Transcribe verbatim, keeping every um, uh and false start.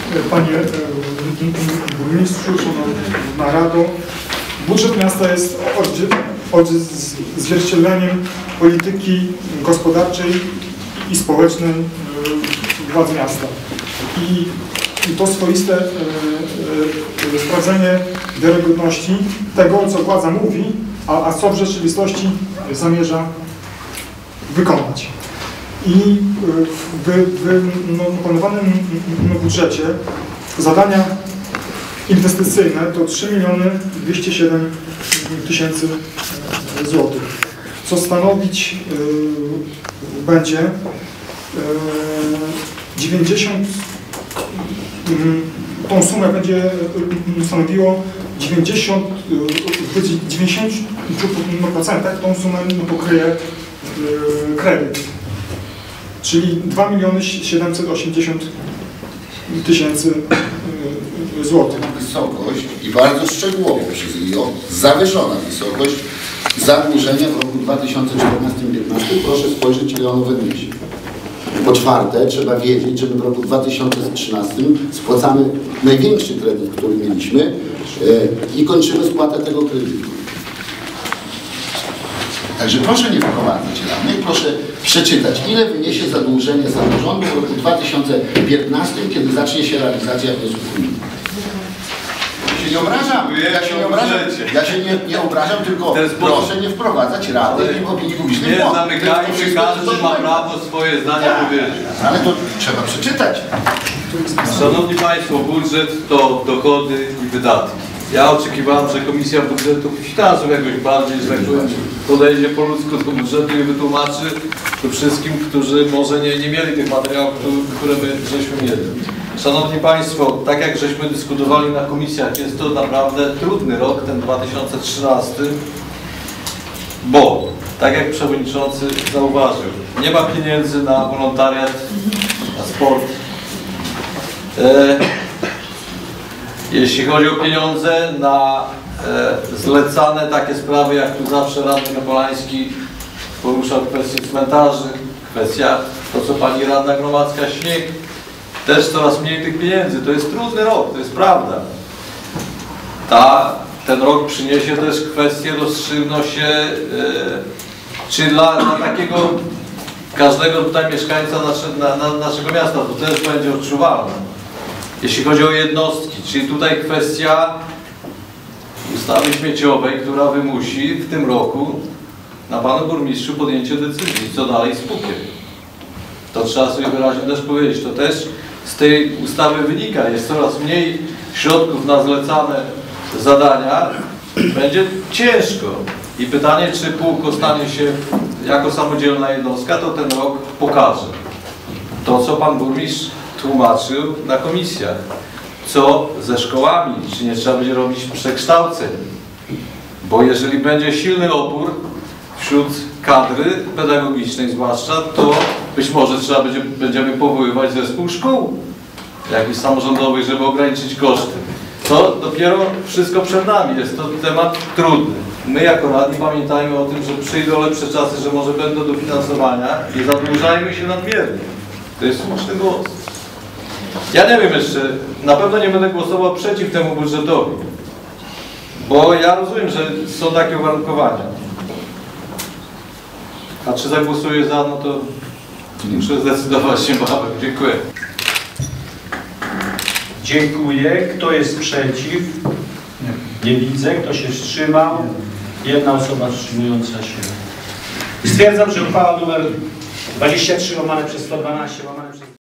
Panie Burmistrzu, Szanowna Rado, budżet miasta jest odzwierciedleniem polityki gospodarczej i społecznej władz miasta. I, i to swoiste e, e, sprawdzenie wiarygodności tego, co władza mówi, a, a co w rzeczywistości zamierza wykonać. I w wyplanowanym budżecie zadania inwestycyjne to trzy miliony dwieście siedem tysięcy złotych, co stanowić y, będzie y, dziewięćdziesiąt, y, tą sumę będzie stanowiło dziewięćdziesiąt, w dziewięćdziesięciu procentach tą sumę pokryje y, kredyt, czyli dwa miliony siedemset osiemdziesiąt tysięcy złotych. Wysokość i bardzo szczegółowo przez nią zawyżona wysokość zadłużenia w roku dwa tysiące czternastym do dwa tysiące piętnastym. Proszę spojrzeć, ile ono wyniesie. Po czwarte, trzeba wiedzieć, że my w roku dwa tysiące trzynastym spłacamy największy kredyt, który mieliśmy yy, i kończymy spłatę tego kredytu. Także proszę nie wprowadzać danych, proszę przeczytać, ile wyniesie zadłużenie samorządu w roku dwa tysiące piętnastym, kiedy zacznie się realizacja wniosków unijnych. Ja się nie obrażam, ja się nie obrażam, ja się nie, nie obrażam, tylko proszę nie wprowadzać rady i opinii publicznej. Nie zamykajmy, każdy ma prawo swoje zdania powiedzieć. Ale to trzeba przeczytać. Szanowni Państwo, budżet to dochody i wydatki. Ja oczekiwałem, że Komisja Budżetu Finansów jakoś bardziej, że tak powiem, podejdzie po ludzku do budżetu i wytłumaczy to wszystkim, którzy może nie, nie mieli tych materiałów, które my żeśmy mieli. Szanowni Państwo, tak jak żeśmy dyskutowali na komisjach, jest to naprawdę trudny rok, ten dwa tysiące trzynasty, bo, tak jak Przewodniczący zauważył, nie ma pieniędzy na wolontariat, na sport. E Jeśli chodzi o pieniądze na e, zlecane takie sprawy, jak tu zawsze Radny Napolański poruszał kwestię cmentarzy, kwestia to, co Pani Radna Gromadzka, śnieg, też coraz mniej tych pieniędzy. To jest trudny rok, to jest prawda. Ta, ten rok przyniesie też kwestię rozstrzygną się, e, czy dla, dla takiego każdego tutaj mieszkańca nasze, na, na, naszego miasta to też będzie odczuwalne. Jeśli chodzi o jednostki, czyli tutaj kwestia ustawy śmieciowej, która wymusi w tym roku na Panu Burmistrzu podjęcie decyzji, co dalej z Pukiem. To trzeba sobie wyraźnie też powiedzieć. To też z tej ustawy wynika. Jest coraz mniej środków na zlecane zadania. Będzie ciężko. I pytanie, czy Puk stanie się jako samodzielna jednostka, to ten rok pokaże. To, co Pan Burmistrz tłumaczył na komisjach, co ze szkołami, czy nie trzeba będzie robić przekształceń, bo jeżeli będzie silny opór wśród kadry pedagogicznej zwłaszcza, to być może trzeba będzie, będziemy powoływać zespół szkół jakichś samorządowych, żeby ograniczyć koszty. To dopiero wszystko przed nami, jest to temat trudny. My jako radni pamiętajmy o tym, że przyjdą lepsze czasy, że może będą dofinansowania, nie zadłużajmy się nadmiernie. To jest słuszny głos. Ja nie wiem jeszcze, na pewno nie będę głosował przeciw temu budżetowi, bo ja rozumiem, że są takie uwarunkowania. A czy zagłosuję za, no to muszę zdecydować się bawem. Dziękuję. Dziękuję. Kto jest przeciw? Nie widzę. Kto się wstrzymał? Jedna osoba wstrzymująca się. Stwierdzam, że uchwała numer dwadzieścia trzy łamane przez sto dwanaście łamane przez